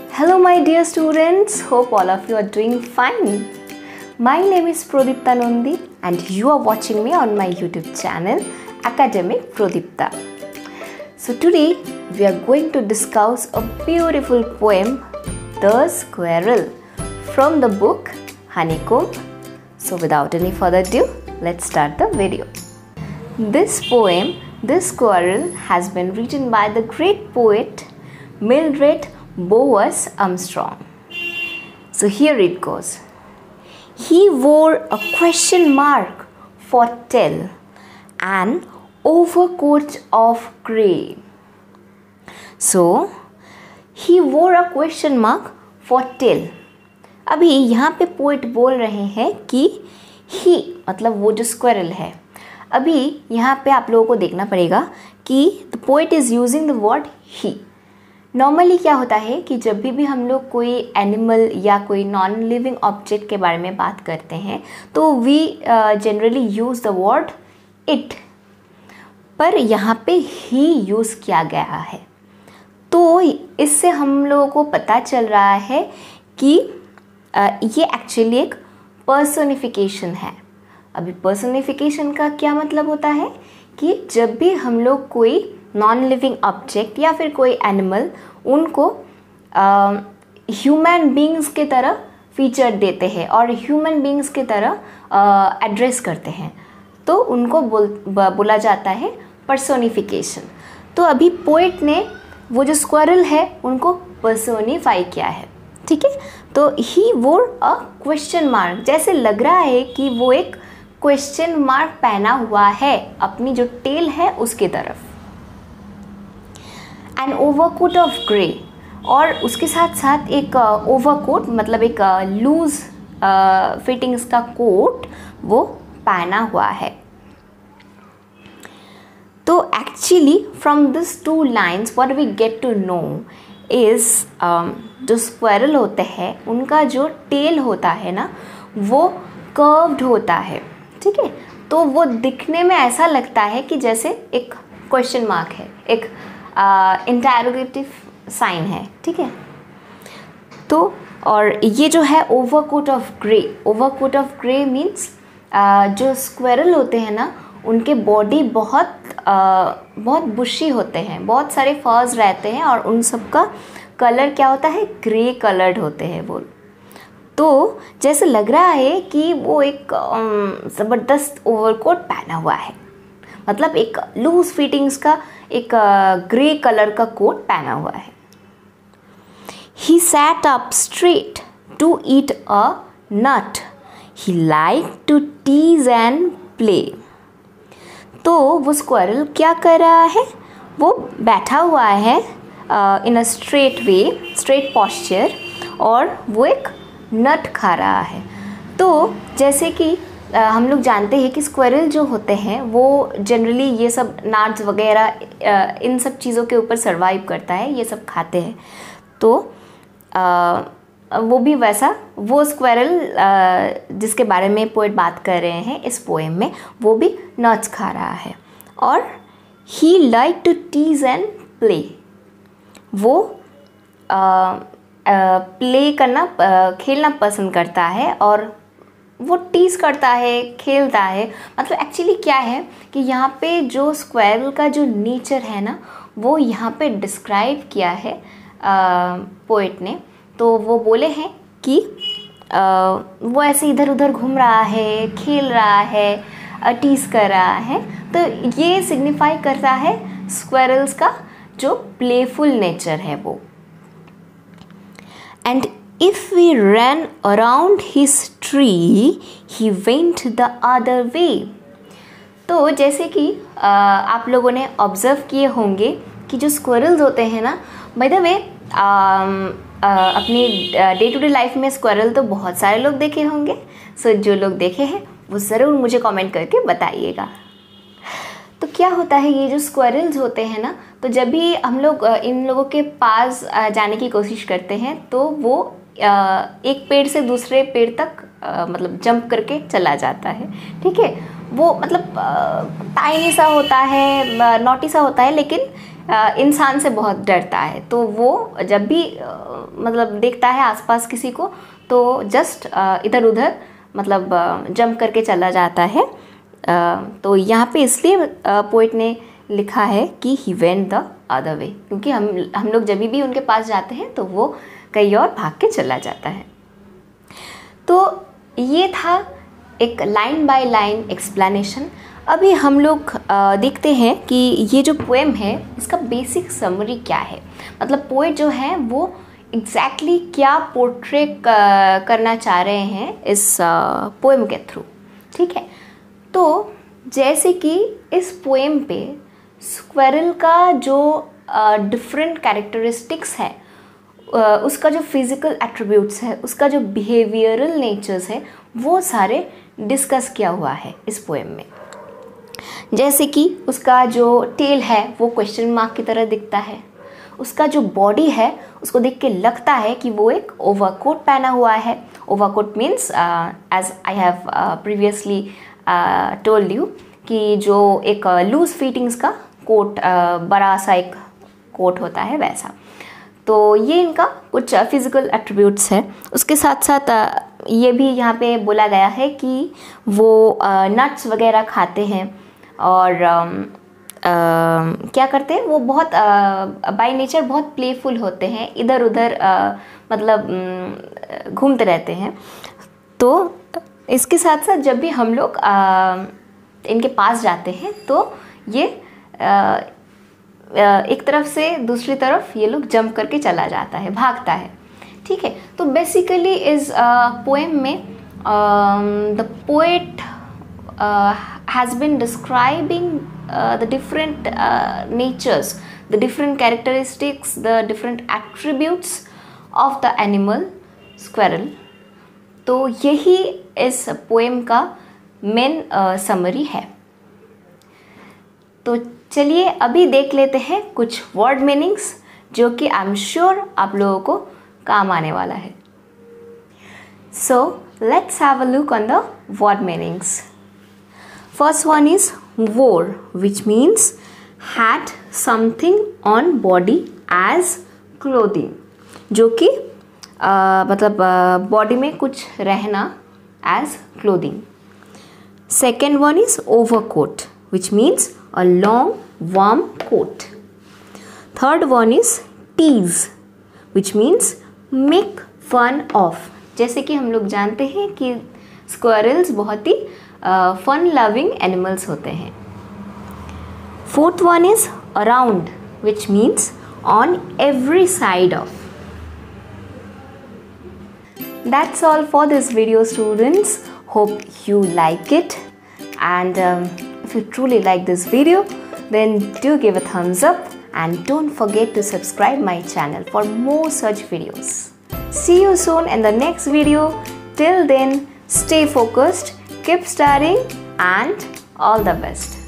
Hello my dear students, hope all of you are doing fine. My name is Pradipta Nandi and you are watching me on my YouTube channel Academic Pradipta. So today we are going to discuss a beautiful poem, The Squirrel, from the book Honeycomb. So without any further ado, let's start the video. This poem, The Squirrel, has been written by the great poet Mildred Bowers Armstrong. So here it goes. He wore a question mark for tail, an overcoat of grey. So he wore a question mark for tail. अभी यहाँ पे poet बोल रहे हैं कि ही मतलब वो जो स्क्वेरल है. अभी यहाँ पे आप लोगों को देखना पड़ेगा कि the poet is using the word he. Normally क्या होता है कि जब भी हम लोग कोई एनिमल या कोई नॉन लिविंग ऑब्जेक्ट के बारे में बात करते हैं तो we generally use the word it, पर यहाँ पे ही यूज़ किया गया है. तो इससे हम लोगों को पता चल रहा है कि ये एक्चुअली एक पर्सोनिफिकेशन है. अभी पर्सोनिफिकेशन का क्या मतलब होता है कि जब भी हम लोग कोई नॉन लिविंग ऑब्जेक्ट या फिर कोई एनिमल उनको ह्यूमन बीइंग्स के तरह फीचर देते हैं और ह्यूमन बीइंग्स के तरह एड्रेस करते हैं, तो उनको बोला जाता है पर्सोनिफिकेशन. तो अभी पोएट ने वो जो स्क्वायरल है उनको पर्सोनिफाई किया है. ठीक है, तो ही वोर अ क्वेश्चन मार्क, जैसे लग रहा है कि वो एक क्वेश्चन मार्क पहना हुआ है अपनी जो टेल है उसके तरफ. एन ओवरकोट ऑफ ग्रे, और उसके साथ साथ एक ओवरकोट मतलब एक लूज फिटिंग्स का कोट वो पहना हुआ है. तो actually from this two lines what we get to know is जो स्क्वायरल होते हैं उनका जो टेल होता है ना वो कर्व्ड होता है. ठीक है, तो वो दिखने में ऐसा लगता है कि जैसे एक क्वेश्चन मार्क है, एक इंटरोगेटिव साइन है. ठीक है, तो और ये जो है overcoat of grey, overcoat of grey means जो स्क्वायरल होते हैं ना उनके बॉडी बहुत बुशी होते हैं, बहुत सारे फर्स रहते हैं और उन सब का कलर क्या होता है, ग्रे कलर्ड होते हैं वो. तो जैसे लग रहा है कि वो एक ज़बरदस्त ओवरकोट पहना हुआ है, मतलब एक लूज फिटिंग्स का एक ग्रे कलर का कोट पहना हुआ है. He sat up straight to eat a nut. He liked to tease and play. तो वो स्क्वायरल क्या कर रहा है, वो बैठा हुआ है in a straight way, straight posture, और वो एक नट खा रहा है. तो जैसे कि हम लोग जानते हैं कि स्क्वायरल जो होते हैं वो जनरली ये सब नट्स वगैरह इन सब चीज़ों के ऊपर सर्वाइव करता है, ये सब खाते हैं. तो वो भी वैसा, वो स्क्वायरल जिसके बारे में पोएट बात कर रहे हैं इस पोएम में, वो भी नट्स खा रहा है. और he like to tease and play, वो प्ले करना खेलना पसंद करता है और वो टीज करता है, खेलता है. मतलब एक्चुअली क्या है कि यहाँ पे जो स्क्वायरल का जो नेचर है ना वो यहाँ पे डिस्क्राइब किया है पोएट ने. तो वो बोले हैं कि वो ऐसे इधर उधर घूम रहा है, खेल रहा है, टीज कर रहा है. तो ये सिग्निफाई करता है स्क्वायरल्स का जो प्लेफुल नेचर है वो. And if we ran around his tree, he went the other way. तो जैसे कि आप लोगों ने ऑब्ज़र्व किए होंगे कि जो स्क्वायरल्स होते हैं ना, बाय द वे अपनी डे टू डे लाइफ में स्क्वायरल तो बहुत सारे लोग देखे होंगे. सो जो लोग देखे हैं वो ज़रूर मुझे कमेंट करके बताइएगा. तो क्या होता है, ये जो स्क्वायरल्स होते हैं ना, तो जब भी हम लोग इन लोगों के पास जाने की कोशिश करते हैं तो वो एक पेड़ से दूसरे पेड़ तक मतलब जंप करके चला जाता है. ठीक है, वो मतलब टाइनी सा होता है, नॉटी सा होता है, लेकिन इंसान से बहुत डरता है, तो वो जब भी मतलब देखता है आसपास किसी को तो जस्ट इधर उधर मतलब जंप करके चला जाता है। तो यहाँ पे इसलिए पोइट ने लिखा है कि he went the other way, क्योंकि हम लोग जब भी उनके पास जाते हैं तो वो कहीं और भाग के चला जाता है। तो ये था एक लाइन बाय लाइन एक्सप्लेनेशन। अभी हम लोग देखते हैं कि ये जो पोएम है इसका बेसिक समरी क्या है, मतलब पोएट जो है वो एग्जैक्टली क्या पोर्ट्रे करना चाह रहे हैं इस पोएम के थ्रू। ठीक है, तो जैसे कि इस पोएम पे स्क्वेरल का जो डिफरेंट कैरेक्टरिस्टिक्स है, उसका जो फिज़िकल एट्रीब्यूट्स है, उसका जो बिहेवियरल नेचर्स है, वो सारे डिस्कस किया हुआ है इस पोएम में। जैसे कि उसका जो टेल है वो क्वेश्चन मार्क की तरह दिखता है, उसका जो बॉडी है उसको देख के लगता है कि वो एक ओवरकोट पहना हुआ है। Overcoat means as I have previously told you कि जो एक लूज फिटिंग्स का कोट, बड़ा सा एक कोट होता है वैसा। तो ये इनका कुछ फिज़िकल एट्रीब्यूट्स है। उसके साथ साथ ये भी यहाँ पे बोला गया है कि वो नट्स वगैरह खाते हैं और क्या करते हैं, वो बहुत बाय नेचर बहुत प्लेफुल होते हैं, इधर उधर मतलब घूमते रहते हैं। तो इसके साथ साथ जब भी हम लोग इनके पास जाते हैं तो ये एक तरफ से दूसरी तरफ ये लोग जंप करके चला जाता है, भागता है। ठीक है, तो बेसिकली इस पोएम में the poet has been describing the different natures, the different characteristics, the different attributes of the animal squirrel। तो यही इस पोएम का मेन समरी है। तो चलिए अभी देख लेते हैं कुछ वर्ड मीनिंग्स जो कि आई एम श्योर आप लोगों को काम आने वाला है। So let's have a look on the word meanings. First one is wore, which means had something on body as clothing, जो कि मतलब बॉडी में कुछ रहना as clothing। Second one is overcoat, which means a long warm coat। Third one is tease, which means make fun of, जैसे कि हम लोग जानते हैं कि स्क्वायरल्स बहुत ही फन लविंग एनिमल्स होते हैं। Fourth one is around, which means on every side of. That's all for this video, students. Hope you like it, and if you truly like this video, then do give a thumbs up and don't forget to subscribe my channel for more such videos. See you soon in the next video. Till then, stay focused, keep studying, and all the best.